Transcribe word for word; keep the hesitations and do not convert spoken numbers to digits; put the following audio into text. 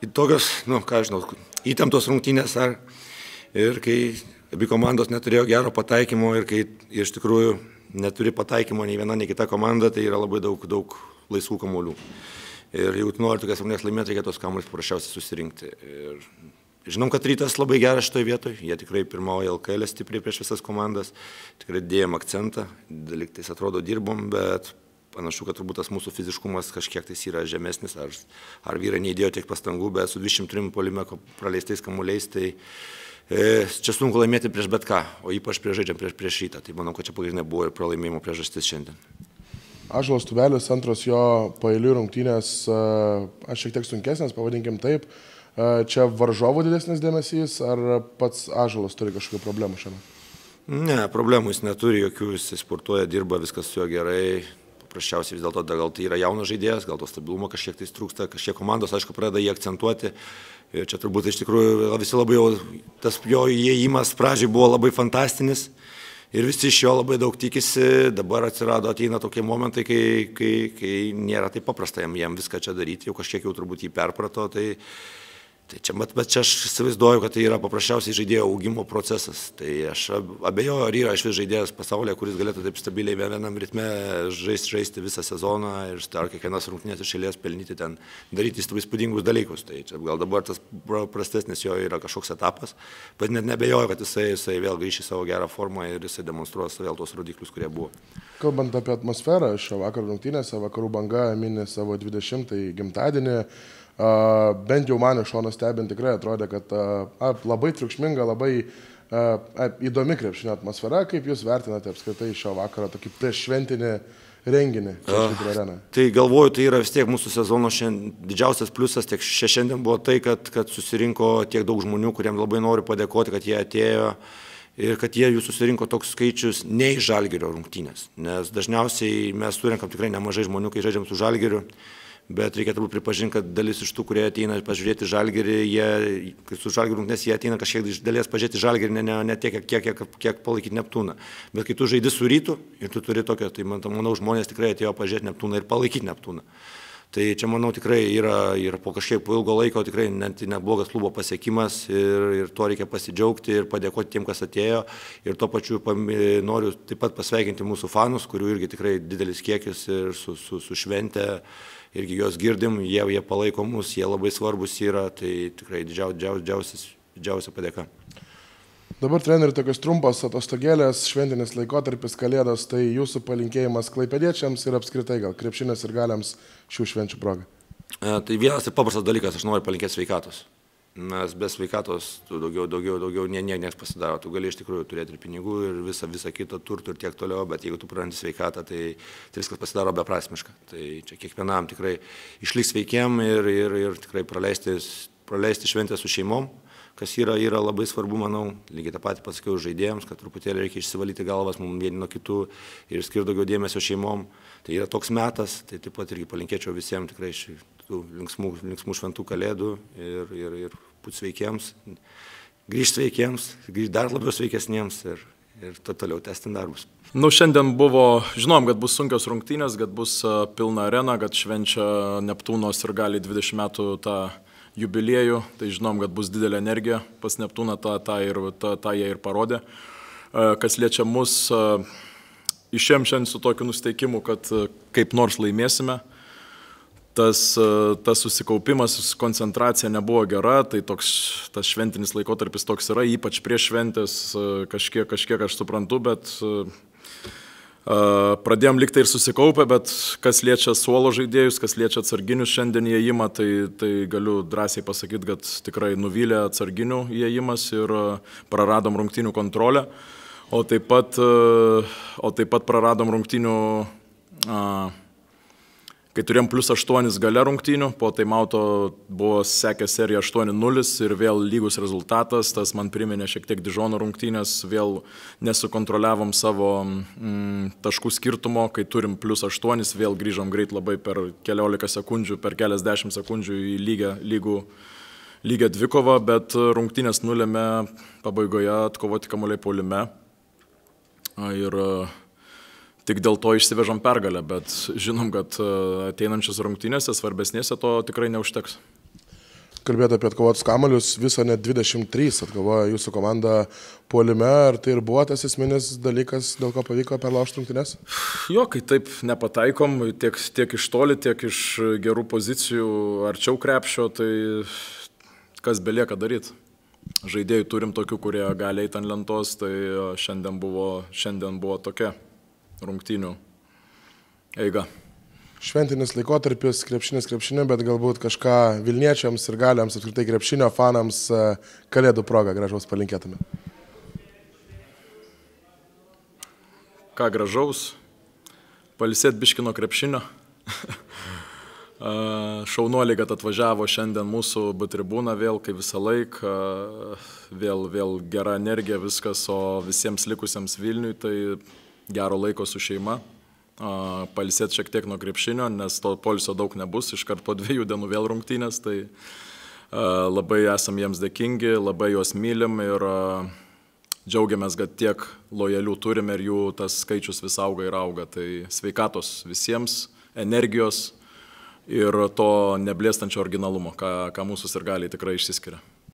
tokios, nu, ką žinau, įtemptos rungtynės ar ir kai abi komandos neturėjo gero pataikymo ir kai iš tikrųjų neturi pataikymo nei viena, nei kita komanda, tai yra labai daug, daug laisvų kamuolių. Ir jeigu tu nori tokias rungtynes laimėti, reikia tos kamuolius paprasčiausiai susirinkti. Ir žinom, kad Rytas labai geras šitoje vietoje, jie tikrai pirmauja L K L stipriai prieš visas komandas, tikrai dėjom akcentą, daliktais atrodo dirbom, bet panašu, kad turbūt tas mūsų fiziškumas kažkiek tais yra žemesnis, ar, ar vyrai neįdėjo tiek pastangų, bet su dvidešimt trim puolime praleistais kamuoliais, tai e, čia sunku laimėti prieš bet ką, o ypač prieš žaidžiam prieš, prieš Rytą. Tai manau, kad čia pagrindinė buvo ir pralaimėjimo priežastis šiandien. Ąžuolas Tubelis, antros jo paeiliui rungtynės, aš šiek tiek sunkesnės, pavadinkim taip. Čia varžovų didesnis dėmesys, ar pats Ąžuolas turi kažkokių problemų šiandien? Ne, problemų jis neturi jokių, jis sportuoja, dirba, viskas su juo gerai. Paprasčiausiai vis dėlto, gal tai yra jaunas žaidėjas, gal to stabilumo kažkiek tai trūksta, kažkiek komandos, aišku, pradeda jį akcentuoti. Ir čia turbūt iš tikrųjų visi labai jau, tas jo įėjimas pradžiai buvo labai fantastinis ir visi iš jo labai daug tikisi, dabar atsirado, ateina tokie momentai, kai, kai, kai nėra taip paprasta jam, jam viską čia daryti, jau kažkiek jau turbūt jį perprato, tai Tai čia, bet, bet čia aš įsivaizduoju, kad tai yra paprasčiausiai žaidėjo augimo procesas. Tai aš abejoju, ar yra iš vis žaidėjas pasaulyje, kuris galėtų taip stabiliai vienam ritme žaisti, žaisti visą sezoną ir ar kiekvienas rungtynės iš eilės pelnyti ten, daryti įspūdingus dalykus. Tai čia gal dabar tas prastesnis jo yra kažkoks etapas, bet net nebejoju, kad jisai, jisai vėl grįš į savo gerą formą ir jisai demonstruos vėl tos rodiklius, kurie buvo. Kalbant apie atmosferą, šio vakaro rungtynėse Vakarų banga mini savo dvidešimtąjį gimtadienį. Uh, bent jau man iš šono stebint tikrai atrodė, kad uh, labai triukšminga, labai uh, įdomi krepšinio atmosfera. Kaip jūs vertinate apskritai šio vakaro tokį prieššventinį renginį Žalgirio arenoje? Tai galvoju, tai yra vis tiek mūsų sezono šiandien, didžiausias pliusas tiek šiandien buvo tai, kad, kad susirinko tiek daug žmonių, kuriems labai noriu padėkoti, kad jie atėjo ir kad jie jų susirinko toks skaičius ne iš Žalgirio rungtynės. Nes dažniausiai mes surinkam tikrai nemažai žmonių, kai žaidžiam su Žalgiriu. Bet reikia turbūt pripažinti, kad dalis iš tų, kurie ateina pažiūrėti Žalgirį, jie, kai su Žalgiriu rungtynės, jie ateina kažkiek iš dalies pažiūrėti Žalgirį, ne, ne, ne tiek, kiek, kiek, kiek palaikyti Neptūną. Bet kai tu žaidi su Rytu ir tu turi tokią, tai manau, žmonės tikrai atėjo pažiūrėti Neptūną ir palaikyti Neptūną. Tai čia, manau, tikrai yra, yra po kažkiek po ilgo laiko tikrai net neblogas klubo pasiekimas ir, ir to reikia pasidžiaugti ir padėkoti tiem, kas atėjo. Ir tuo pačiu noriu taip pat pasveikinti mūsų fanus, kurių irgi tikrai didelis kiekis ir su, su, su švente. Irgi juos girdim, jie, jie palaiko mus, jie labai svarbus yra, tai tikrai didžiausia padėka. Dabar treneri tokios trumpos atostogėlės, šventinis laikotarpis, kalėdos, tai jūsų palinkėjimas klaipėdiečiams ir apskritai gal krepšinės ir galiams šių švenčių proga? E, tai vienas ir paprastas dalykas, aš noriu palinkėti sveikatos. Nes be sveikatos tu daugiau, daugiau, daugiau nie, nie, nieks pasidaro. Tu gali iš tikrųjų turėti ir pinigų, ir visą, visą kitą turtų ir tiek toliau, bet jeigu tu prarandi sveikatą, tai, tai viskas pasidaro beprasmiška. Tai čia kiekvienam tikrai išliks sveikiem ir, ir, ir tikrai praleisti, praleisti šventę su šeimom, kas yra, yra labai svarbu, manau. Lygiai tą patį pasakiau žaidėjams, kad truputėlį reikia išsivalyti galvas mums vieni nuo kitų ir skirti daugiau dėmesio šeimom. Tai yra toks metas, tai taip pat irgi palinkėčiau visiems tikrai tų linksmų, linksmų šventų kalėdų ir, ir, ir būt sveikiems, grįžti sveikiems, grįžti dar labiau sveikesniems ir, ir to toliau tęsti darbus. Nu, šiandien buvo, žinom, kad bus sunkios rungtynės, kad bus pilna arena, kad švenčia Neptūnos ir gali dvidešimt metų tą jubiliejų, tai žinom, kad bus didelė energija pas Neptūną, tą, tą, ir, tą, tą jie ir parodė. Kas liečia mus, išėjom šiandien su tokiu nusteikimu, kad kaip nors laimėsime. Tas, tas susikaupimas, koncentracija nebuvo gera, tai toks, tas šventinis laikotarpis toks yra, ypač prieš šventės, kažkiek, kažkiek aš suprantu, bet uh, pradėjom liktai ir susikaupę, bet kas liečia suolo žaidėjus, kas liečia atsarginius šiandien įėjimą, tai, tai galiu drąsiai pasakyti, kad tikrai nuvylė atsarginių įėjimas ir praradom rungtynių kontrolę, o taip pat, uh, o taip pat praradom rungtynių uh, kai turėjom plus aštuonis gale rungtynių, po taimauto buvo sekė serija aštuoni nulis ir vėl lygus rezultatas, tas man priminė šiek tiek Dižono rungtynės, vėl nesukontroliavom savo mm, taškų skirtumo, kai turim plus aštuonis, vėl grįžom greit labai per keliolika sekundžių, per keliasdešimt sekundžių į lygę, lygų, lygę dvikovą, bet rungtynės nulėmė pabaigoje atkovoti kamuoliai puolime. Ir tik dėl to išsivežom pergalę, bet žinom, kad ateinančios rungtynėse, svarbesnėse to tikrai neužteks. kalbėjote apie atkovotus kamuolius, viso net dvidešimt trys atkovojo jūsų komanda puolime. Ar tai ir buvo tas esminis dalykas, dėl ko pavyko perlaužti rungtynes? Jo, kai taip nepataikom, tiek, tiek iš toli, tiek iš gerų pozicijų arčiau krepšio, tai kas belieka daryti. Žaidėjų turim tokių, kurie gali eiti ant lentos, tai šiandien buvo, šiandien buvo tokia rungtynių eiga. Šventinis laikotarpis, krepšinis krepšinio, bet galbūt kažką Vilniečiams ir galiams, apskritai krepšinio fanams kalėdų proga gražaus palinkėtume. Ką gražaus? Pailsėt biškino krepšinio. Šaunuoliai, kad atvažiavo šiandien mūsų B tribūną vėl, kaip visą laiką, vėl, vėl gera energija, viskas, o visiems likusiems Vilniui tai gero laiko su šeima. Pailsėti šiek tiek nuo krepšinio, nes to poilsio daug nebus, iškart po dviejų dienų vėl rungtynės, tai labai esam jiems dėkingi, labai juos mylim ir džiaugiamės, kad tiek lojalių turime ir jų tas skaičius vis auga ir auga. Tai sveikatos visiems, energijos ir to neblėstančio originalumo, ką, ką mūsų sirgaliai tikrai išsiskiria.